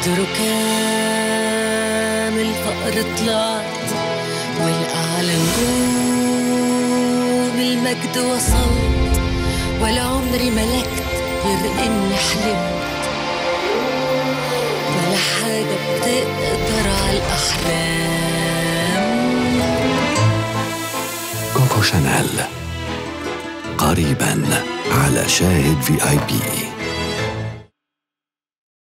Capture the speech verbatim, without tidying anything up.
قدره كامل فقر طلعت، والأعلى نجوم المجد وصلت، ولا عمري ملكت غير إني حلمت، ولا حاجة بتقدر على الأحلام. كوكو شانيل قريباً على شاهد في آي بي.